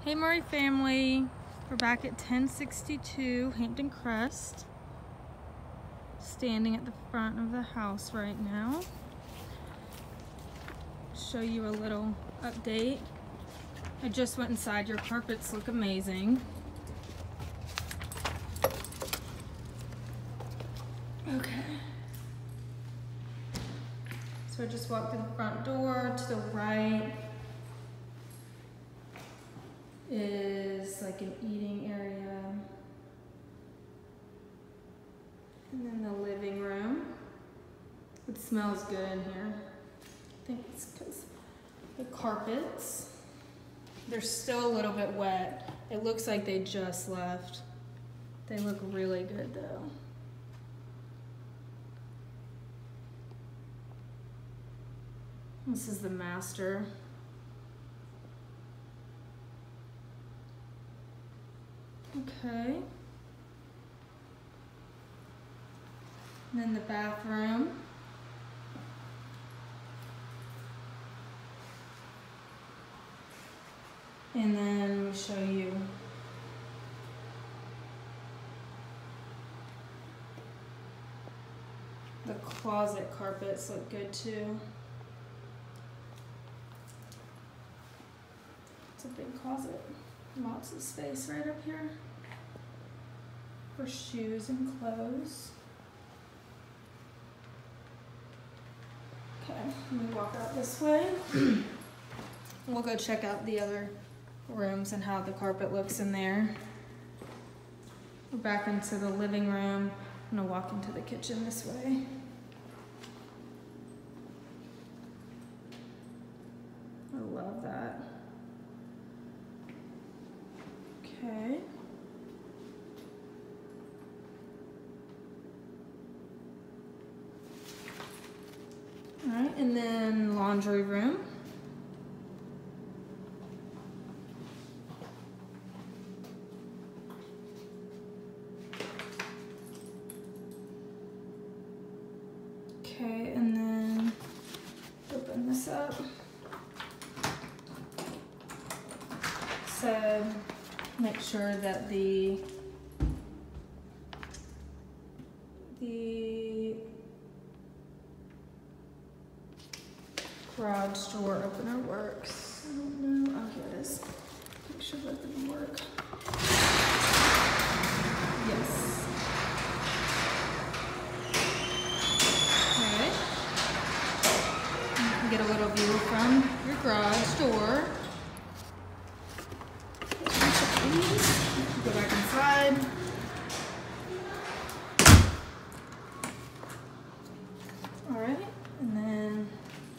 Hey Murray family, we're back at 1062 Hampton Crest. Standing at the front of the house right now. Show you a little update. I just went inside. Your carpets look amazing. Okay. So I just walked through the front door. To the right is like an eating area. And then the living room. It smells good in here. I think it's because the carpets, they're still a little bit wet. It looks like they just left. They look really good though. This is the master. Okay. And then the bathroom. And then let me show you the closet carpets look good too. It's a big closet. Lots of space right up here for shoes and clothes. Okay, let me walk out this way. We'll go check out the other rooms and how the carpet looks in there. We're back into the living room. I'm gonna walk into the kitchen this way. I love that. Okay. All right, and then laundry room. Okay, and then open this up. So make sure that the garage door opener works. I don't know. Oh, here it is. Make sure both of them work. Yes. Okay. You can get a little view from your garage door. Go back inside. All right, and then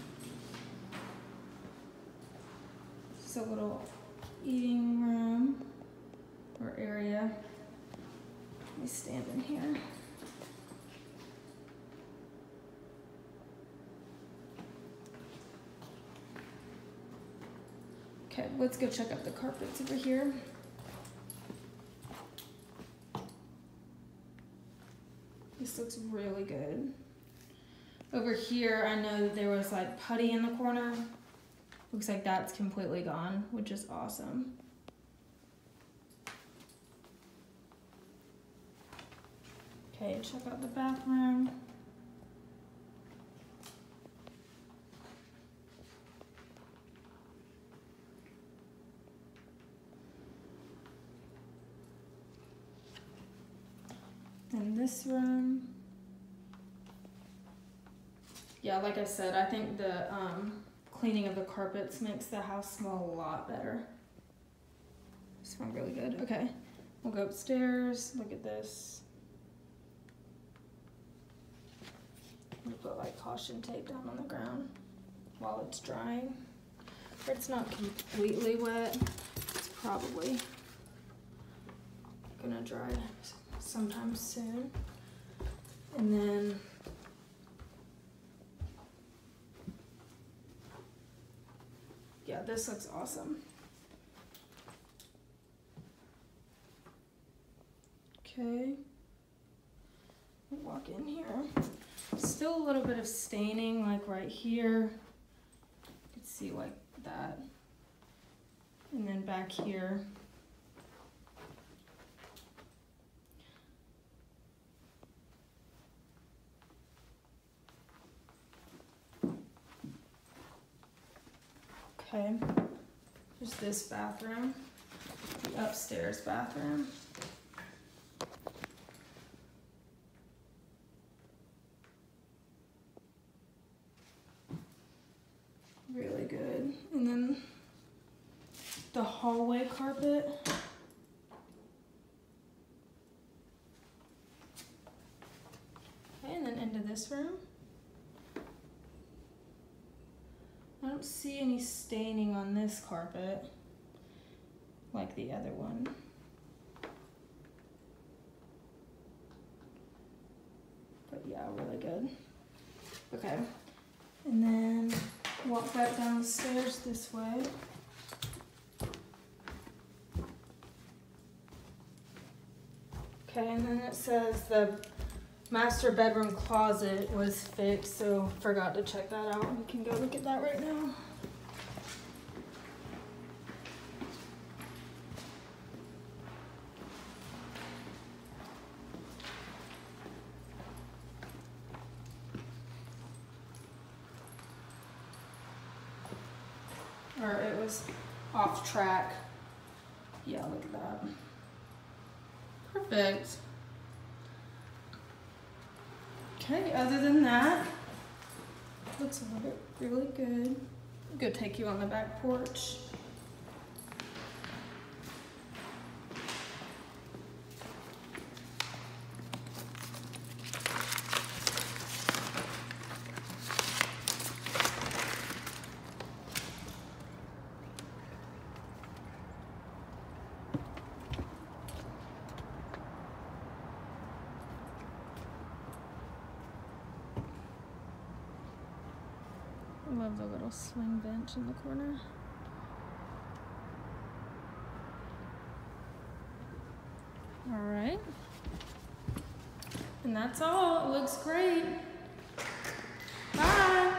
just a little eating room or area. Let me stand in here. Okay, let's go check out the carpets over here. This looks really good. Over here, I know that there was like putty in the corner. Looks like that's completely gone, which is awesome. Okay, check out the bathroom. In this room, yeah, like I said, I think the cleaning of the carpets makes the house smell a lot better. Smell really good. Okay, we'll go upstairs. Look at this. We put like caution tape down on the ground while it's drying. Or it's not completely wet. It's probably gonna dry sometime soon. And then yeah, this looks awesome. Okay, walk in here. Still a little bit of staining like right here. You can see like that. And then back here. Okay, there's this bathroom, the upstairs bathroom. Really good. And then the hallway carpet. Okay, and then into this room. I don't see any staining on this carpet like the other one. But yeah, really good. Okay, and then walk back down the stairs this way. Okay, and then it says the master bedroom closet was fixed, so forgot to check that out. We can go look at that right now. Or it was off track. Yeah, look at that. Perfect. Okay, other than that, looks really good. I'm gonna take you on the back porch. I love the little swing bench in the corner. All right. And that's all. It looks great. Bye.